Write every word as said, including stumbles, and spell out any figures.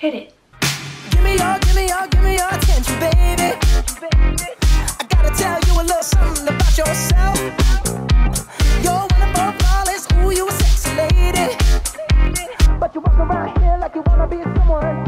Hit it. Give me your, give me your, give me your attention, baby. I gotta tell you a little something about yourself. You're wonderful, flawless, ooh, you a sexy lady. But you walk around here like you wanna be someone